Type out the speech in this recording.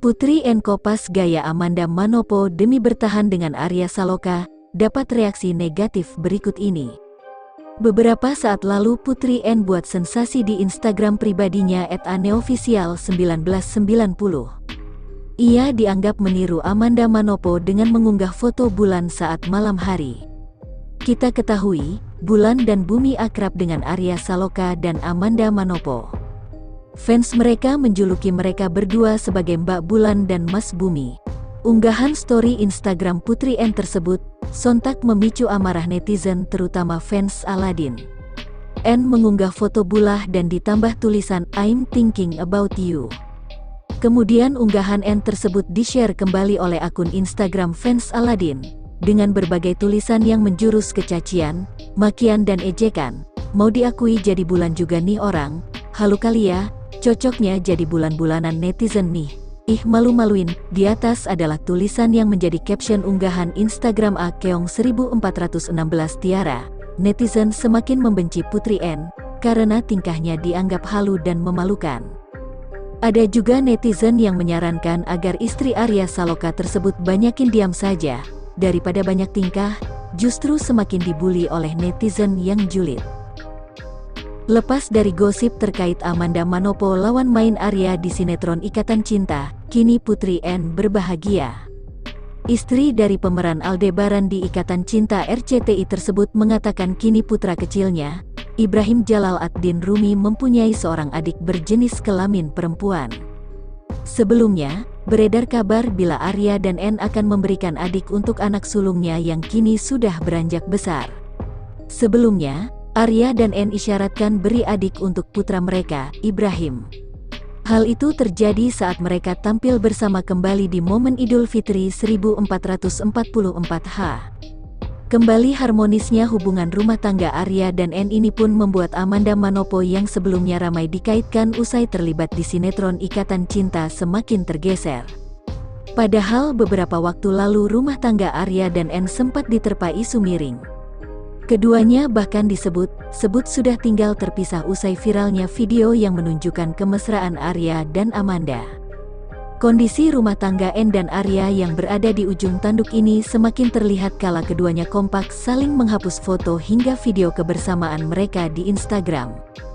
Putri N kopas gaya Amanda Manopo demi bertahan dengan Arya Saloka, dapat reaksi negatif berikut ini. Beberapa saat lalu Putri N buat sensasi di Instagram pribadinya @aneofficial1990. Ia dianggap meniru Amanda Manopo dengan mengunggah foto bulan saat malam hari. Kita ketahui, Bulan dan Bumi akrab dengan Arya Saloka dan Amanda Manopo. Fans mereka menjuluki mereka berdua sebagai Mbak Bulan dan Mas Bumi. Unggahan story Instagram Putri N tersebut sontak memicu amarah netizen terutama fans Aladin. N mengunggah foto Bulah dan ditambah tulisan "I'm thinking about you". Kemudian unggahan N tersebut di-share kembali oleh akun Instagram fans Aladin dengan berbagai tulisan yang menjurus kecacian, makian dan ejekan. Mau diakui jadi bulan juga nih orang, halu kali ya, cocoknya jadi bulan-bulanan netizen nih. Ih malu-maluin. Di atas adalah tulisan yang menjadi caption unggahan Instagram @keong1416 Tiara. Netizen semakin membenci Putri N karena tingkahnya dianggap halu dan memalukan. Ada juga netizen yang menyarankan agar istri Arya Saloka tersebut banyakin diam saja, daripada banyak tingkah, justru semakin dibully oleh netizen yang julid. Lepas dari gosip terkait Amanda Manopo lawan main Arya di sinetron Ikatan Cinta, kini Putri N berbahagia. Istri dari pemeran Aldebaran di Ikatan Cinta RCTI tersebut mengatakan kini putra kecilnya, Ibrahim Jalal ad-Din Rumi, mempunyai seorang adik berjenis kelamin perempuan. Sebelumnya, beredar kabar bila Arya dan N akan memberikan adik untuk anak sulungnya yang kini sudah beranjak besar. Sebelumnya, Arya dan N isyaratkan beri adik untuk putra mereka, Ibrahim. Hal itu terjadi saat mereka tampil bersama kembali di momen Idul Fitri 1444 Kembali harmonisnya hubungan rumah tangga Arya dan N ini pun membuat Amanda Manopo yang sebelumnya ramai dikaitkan usai terlibat di sinetron Ikatan Cinta semakin tergeser. Padahal beberapa waktu lalu rumah tangga Arya dan N sempat diterpa isu miring. Keduanya bahkan disebut sudah tinggal terpisah usai viralnya video yang menunjukkan kemesraan Arya dan Amanda. Kondisi rumah tangga N dan Arya yang berada di ujung tanduk ini semakin terlihat kala keduanya kompak saling menghapus foto hingga video kebersamaan mereka di Instagram.